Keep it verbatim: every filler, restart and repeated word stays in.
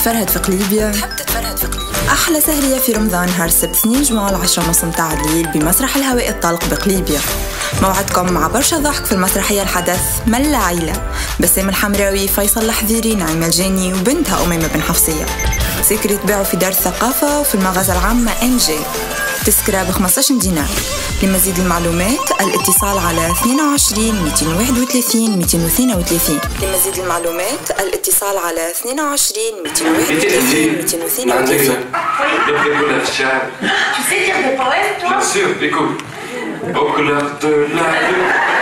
تتفرهد في قليبيا؟ تحب تتفرهد في قليبيا؟ أحلى سهرية في رمضان نهار السبت سنين جمعة العشرة ونص متاع الليل بمسرح الهواء الطلق بقليبيا. موعدكم مع برشا ضحك في المسرحية الحدث ملا عيلة، بسام الحمراوي، فيصل الحذيري، نعيمة الجاني وبنتها أميمة بن حفصية. سكر يتباعوا في دار الثقافة وفي المغازة العامة إن جي. تذكرة ب خمسطاش دينار. لمزيد المعلومات الاتصال على اثنين وعشرين مئتين وواحد وثلاثين مئتين واثنين وثلاثين. لمزيد المعلومات الاتصال على اثنين وعشرين مئتين وواحد وثلاثين مئتين واثنين وثلاثين. Tu sais dire des poèmes, toi? Bien sûr, écoute. Au couleur de la lune.